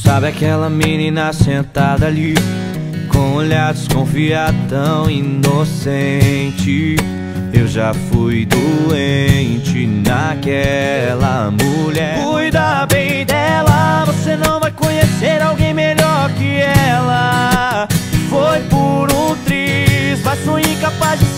Sabe aquela menina sentada ali, com um olhar desconfiado tão inocente? Eu já fui doente naquela mulher. Cuida bem dela, você não vai conhecer alguém melhor que ela. Foi por um triz, mas sou incapaz de